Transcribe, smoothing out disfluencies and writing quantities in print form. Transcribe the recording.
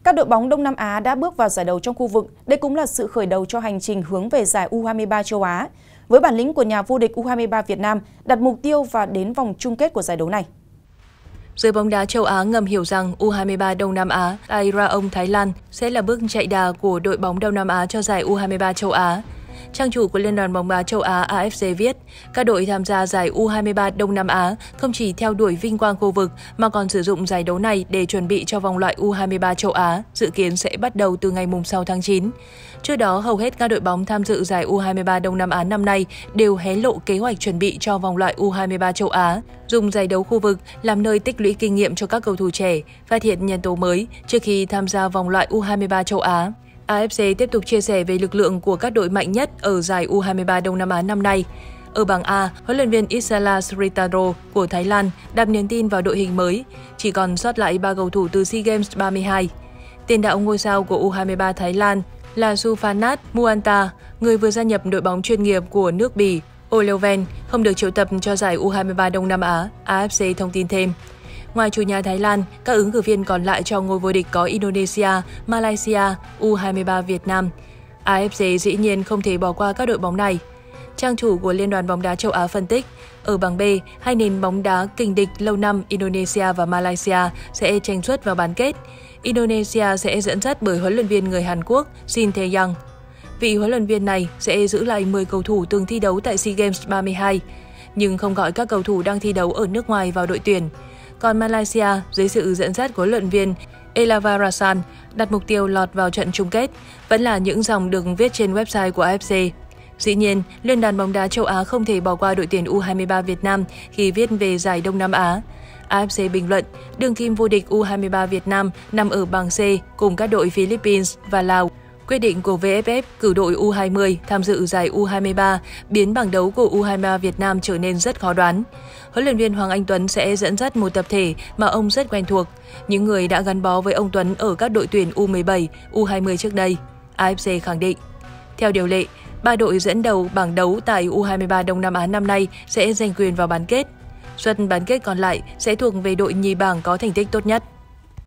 Các đội bóng Đông Nam Á đã bước vào giải đấu trong khu vực. Đây cũng là sự khởi đầu cho hành trình hướng về giải U23 châu Á, với bản lĩnh của nhà vô địch U23 Việt Nam đặt mục tiêu và đến vòng chung kết của giải đấu này. Giới bóng đá châu Á ngầm hiểu rằng U23 Đông Nam Á tại Rayong, Thái Lan sẽ là bước chạy đà của đội bóng Đông Nam Á cho giải U23 châu Á. Trang chủ của Liên đoàn bóng đá châu Á AFC viết, các đội tham gia giải U23 Đông Nam Á không chỉ theo đuổi vinh quang khu vực mà còn sử dụng giải đấu này để chuẩn bị cho vòng loại U23 châu Á, dự kiến sẽ bắt đầu từ ngày 6 tháng 9. Trước đó, hầu hết các đội bóng tham dự giải U23 Đông Nam Á năm nay đều hé lộ kế hoạch chuẩn bị cho vòng loại U23 châu Á, dùng giải đấu khu vực làm nơi tích lũy kinh nghiệm cho các cầu thủ trẻ, phát hiện nhân tố mới trước khi tham gia vòng loại U23 châu Á. AFC tiếp tục chia sẻ về lực lượng của các đội mạnh nhất ở giải U23 Đông Nam Á năm nay. Ở bảng A, huấn luyện viên Isala Sritaro của Thái Lan đặt niềm tin vào đội hình mới, chỉ còn sót lại 3 cầu thủ từ SEA Games 32. Tiền đạo ngôi sao của U23 Thái Lan là Suphanat Muanta, người vừa gia nhập đội bóng chuyên nghiệp của nước Bỉ, Oleven, không được triệu tập cho giải U23 Đông Nam Á, AFC thông tin thêm. Ngoài chủ nhà Thái Lan, các ứng cử viên còn lại cho ngôi vô địch có Indonesia, Malaysia, U23 Việt Nam. AFC dĩ nhiên không thể bỏ qua các đội bóng này. Trang chủ của Liên đoàn bóng đá châu Á phân tích, ở bảng B, hai nền bóng đá kình địch lâu năm Indonesia và Malaysia sẽ tranh suất vào bán kết. Indonesia sẽ dẫn dắt bởi huấn luyện viên người Hàn Quốc Shin Tae-young. Vị huấn luyện viên này sẽ giữ lại 10 cầu thủ từng thi đấu tại SEA Games 32, nhưng không gọi các cầu thủ đang thi đấu ở nước ngoài vào đội tuyển. Còn Malaysia, dưới sự dẫn dắt của huấn luyện viên Elavarasan, đặt mục tiêu lọt vào trận chung kết, vẫn là những dòng được viết trên website của AFC. Dĩ nhiên, Liên đoàn bóng đá châu Á không thể bỏ qua đội tuyển U23 Việt Nam khi viết về giải Đông Nam Á. AFC bình luận, đương kim vô địch U23 Việt Nam nằm ở bảng C cùng các đội Philippines và Lào. Quyết định của VFF cử đội U20 tham dự giải U23 biến bảng đấu của U23 Việt Nam trở nên rất khó đoán. Huấn luyện viên Hoàng Anh Tuấn sẽ dẫn dắt một tập thể mà ông rất quen thuộc, những người đã gắn bó với ông Tuấn ở các đội tuyển U17, U20 trước đây, AFC khẳng định. Theo điều lệ, 3 đội dẫn đầu bảng đấu tại U23 Đông Nam Á năm nay sẽ giành quyền vào bán kết. Suất bán kết còn lại sẽ thuộc về đội nhì bảng có thành tích tốt nhất.